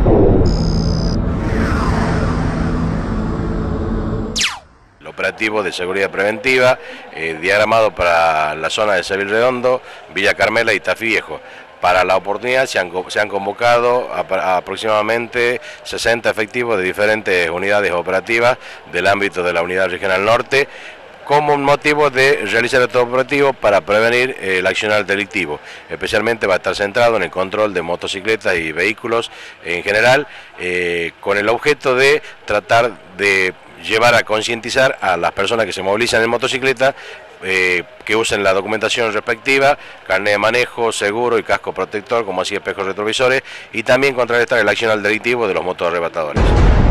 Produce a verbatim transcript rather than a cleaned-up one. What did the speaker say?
El operativo de seguridad preventiva, eh, diagramado para la zona de Seville Redondo, Villa Carmela y Tafí Viejo. Para la oportunidad se han, se han convocado a, a aproximadamente sesenta efectivos de diferentes unidades operativas del ámbito de la Unidad Regional Norte, como un motivo de realizar este operativo para prevenir eh, el accionar delictivo. Especialmente va a estar centrado en el control de motocicletas y vehículos en general, eh, con el objeto de tratar de llevar a concientizar a las personas que se movilizan en motocicleta, eh, que usen la documentación respectiva, carnet de manejo, seguro y casco protector, como así espejos retrovisores, y también contrarrestar el accionar delictivo de los motoarrebatadores.